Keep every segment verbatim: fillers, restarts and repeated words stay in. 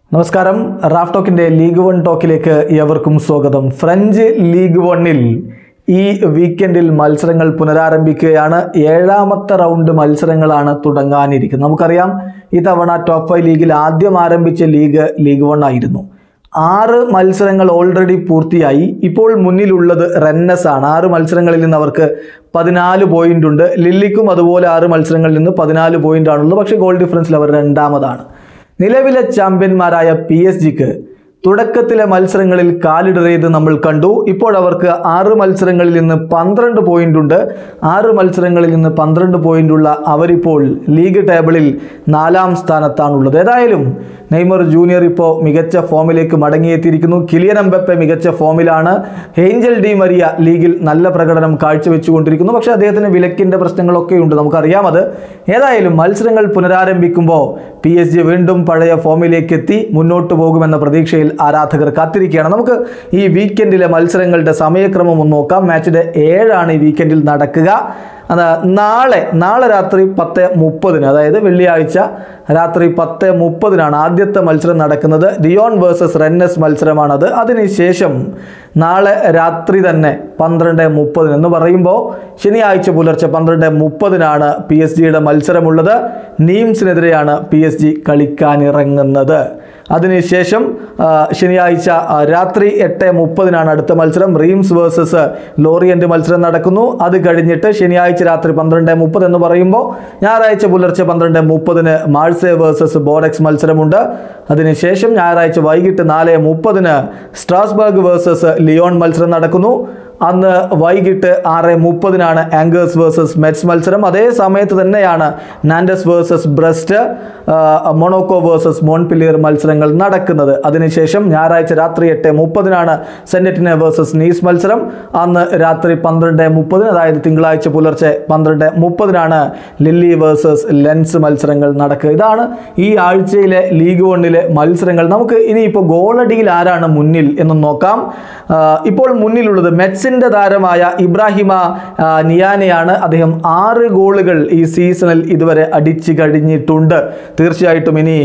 നമസ്കാരം. റാഫ് ടോക്കിൻ്റെ league one ടോക്കിലേക്ക് ഏവർക്കും സ്വാഗതം. ഫ്രഞ്ച് ലീഗ് വണ്ണിൽ ഈ വീക്കെൻഡിൽ മത്സരങ്ങൾ പുനരാരംഭിക്കുകയാണ്. ഏഴാമത്തെ റൗണ്ട് മത്സരങ്ങളാണ് തുടങ്ങാനിരിക്കുന്നത്. നമുക്കറിയാം, ഇത്തവണ ടോപ്പ് ഫൈവ് ലീഗിൽ ആദ്യം ആരംഭിച്ച ലീഗ് ലീഗ് വൺ ആയിരുന്നു. ആറ് മത്സരങ്ങൾ ഓൾറെഡി പൂർത്തിയായി. ഇപ്പോൾ മുന്നിലുള്ളത് റെന്നസ് ആണ്. ആറ് മത്സരങ്ങളിൽ നിന്ന് അവർക്ക് പതിനാല് പോയിന്റ് ഉണ്ട്. ലില്ലിക്കും അതുപോലെ ആറ് മത്സരങ്ങളിൽ നിന്ന് പതിനാല് പോയിന്റ് ആണുള്ളത്. പക്ഷേ ഗോൾ ഡിഫറൻസിൽ അവർ രണ്ടാമതാണ്. നിലവിലെ ചാമ്പ്യന്മാരായ പി എസ് ജിക്ക് തുടക്കത്തിലെ മത്സരങ്ങളിൽ കാലിടറിയത് നമ്മൾ കണ്ടു. ഇപ്പോൾ അവർക്ക് ആറ് മത്സരങ്ങളിൽ നിന്ന് പന്ത്രണ്ട് പോയിന്റ് ഉണ്ട്. ആറ് മത്സരങ്ങളിൽ നിന്ന് പന്ത്രണ്ട് പോയിന്റ് ഉള്ള അവരിപ്പോൾ ലീഗ് ടേബിളിൽ നാലാം സ്ഥാനത്താണുള്ളത്. ഏതായാലും നെയ്മർ ജൂനിയർ ഇപ്പോൾ മികച്ച ഫോമിലേക്ക് മടങ്ങിയെത്തിയിരിക്കുന്നു. കിലിയൻ എംബപ്പെ മികച്ച ഫോമിലാണ്. ഏഞ്ചൽ ഡി മരിയ ലീഗിൽ നല്ല പ്രകടനം കാഴ്ചവെച്ചുകൊണ്ടിരിക്കുന്നു. പക്ഷേ അദ്ദേഹത്തിന് വിലക്കിൻ്റെ പ്രശ്നങ്ങളൊക്കെ ഉണ്ട്, നമുക്കറിയാമത്. ഏതായാലും മത്സരങ്ങൾ പുനരാരംഭിക്കുമ്പോൾ പി എസ് ജി വീണ്ടും പഴയ ഫോമിലേക്ക് എത്തി മുന്നോട്ട് പോകുമെന്ന പ്രതീക്ഷയിൽ ആരാധകർ കാത്തിരിക്കുകയാണ്. നമുക്ക് ഈ വീക്കെൻഡിലെ മത്സരങ്ങളുടെ സമയക്രമം ഒന്ന് നോക്കാം. മാച്ചിൻ്റെ ഏഴാണ് ഈ വീക്കെൻഡിൽ നടക്കുക. അത് നാളെ നാളെ രാത്രി പത്ത് മുപ്പതിന്, അതായത് വെള്ളിയാഴ്ച രാത്രി പത്ത് മുപ്പതിനാണ് ആദ്യത്തെ മത്സരം നടക്കുന്നത്. ദിയോൺ വേഴ്സസ് റെന്നസ് മത്സരമാണത്. അതിനുശേഷം നാളെ രാത്രി തന്നെ പന്ത്രണ്ട് മുപ്പതിന് എന്ന് പറയുമ്പോൾ ശനിയാഴ്ച പുലർച്ചെ പന്ത്രണ്ട് മുപ്പതിനാണ് പി എസ് ജിയുടെ മത്സരമുള്ളത്. നീംസിനെതിരെയാണ് പി എസ് ജി കളിക്കാനിറങ്ങുന്നത്. അതിനുശേഷം ശനിയാഴ്ച രാത്രി എട്ട് മുപ്പതിനാണ് അടുത്ത മത്സരം. റീംസ് വേഴ്സസ് ലോറിയൻ്റ് മത്സരം നടക്കുന്നു. അത് കഴിഞ്ഞിട്ട് ശനിയാഴ്ച രാത്രി പന്ത്രണ്ട് മുപ്പത് എന്ന് പറയുമ്പോൾ ഞായറാഴ്ച പുലർച്ചെ പന്ത്രണ്ട് മുപ്പതിന് മാഴ്സേ വേഴ്സസ് ബോർഡെക്സ് മത്സരമുണ്ട്. അതിനുശേഷം ഞായറാഴ്ച വൈകിട്ട് നാല് മുപ്പതിന് സ്ട്രാസ്ബർഗ് വേഴ്സസ് ലിയോൺ മത്സരം നടക്കുന്നു. അന്ന് വൈകിട്ട് ആറ് മുപ്പതിനാണ് ആംഗേഴ്സ് വേഴ്സസ് മെറ്റ്സ് മത്സരം. അതേ സമയത്ത് തന്നെയാണ് Nantes versus Brest, Monaco versus Montpellier മത്സരങ്ങൾ നടക്കുന്നത്. അതിനുശേഷം ഞായറാഴ്ച രാത്രി എട്ട് മുപ്പതിനാണ് സെനറ്റിനെ വേഴ്സസ് നീസ് മത്സരം. അന്ന് രാത്രി പന്ത്രണ്ട് മുപ്പതിന്, അതായത് തിങ്കളാഴ്ച പുലർച്ചെ പന്ത്രണ്ട് മുപ്പതിനാണ് ലില്ലി വേഴ്സസ് ലെൻസ് മത്സരങ്ങൾ നടക്കുക. ഇതാണ് ഈ ആഴ്ചയിലെ ലീഗ് വണ്ണിലെ മത്സരങ്ങൾ. നമുക്ക് ഇനിയിപ്പോൾ ഗോളടിയിൽ ആരാണ് മുന്നിൽ എന്ന് നോക്കാം. ഇപ്പോൾ മുന്നിലുള്ളത് മെറ്റ്സിൻ്റെ താരമായ ഇബ്രാഹിമ നിയാനെയാണ്. അദ്ദേഹം ആറ് ഗോളുകൾ ഈ സീസണിൽ ഇതുവരെ അടിച്ചു കഴിഞ്ഞിട്ടുണ്ട്. തീർച്ചയായിട്ടും ഇനി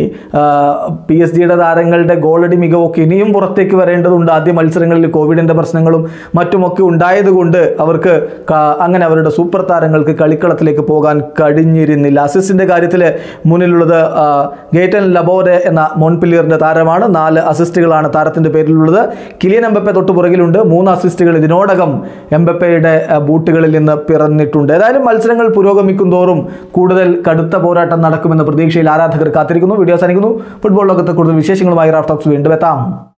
പി എസ് ജിയുടെ താരങ്ങളുടെ ഗോളടി മികവൊക്കെ ഇനിയും പുറത്തേക്ക് വരേണ്ടതുണ്ട്. ആദ്യ മത്സരങ്ങളിൽ കോവിഡിൻ്റെ പ്രശ്നങ്ങളും മറ്റുമൊക്കെ ഉണ്ടായതുകൊണ്ട് അവർക്ക് അങ്ങനെ അവരുടെ സൂപ്പർ താരങ്ങൾക്ക് കളിക്കളത്തിലേക്ക് പോകാൻ കഴിഞ്ഞിരുന്നില്ല. അസിസ്റ്റിൻ്റെ കാര്യത്തിൽ മുന്നിലുള്ളത് ഗേറ്റൻ ലബോരെ എന്ന മോൺപിലിയറിൻ്റെ താരമാണ്. നാല് അസിസ്റ്റുകളാണ് താരത്തിൻ്റെ പേരിലുള്ളത്. കിലിയൻ എംബപ്പെ തൊട്ട് പുറകിലുണ്ട്. മൂന്ന് അസിസ്റ്റുകൾ ഇതിനോടകം എംബപ്പയുടെ ബൂട്ടുകളിൽ നിന്ന് പിറന്നിട്ടുണ്ട്. ഏതായാലും മത്സരങ്ങൾ പുരോഗമിക്കും തോറും കൂടുതൽ കടുത്ത പോരാട്ടം നടക്കുമെന്ന പ്രതീക്ഷയിൽ ആരാധകർ കാത്തിരിക്കുന്നു. വീഡിയോ അവസാനിക്കുന്നു. ഫുട്ബോൾ ലോകത്തെ കൂടുതൽ വിശേഷങ്ങളുമായി റാഫ് ടോക്സ് വീണ്ടും എത്താം.